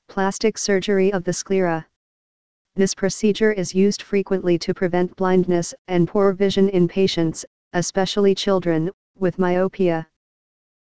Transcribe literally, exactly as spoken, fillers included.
Plastic surgery of the sclera. This procedure is used frequently to prevent blindness and poor vision in patients, especially children, with myopia.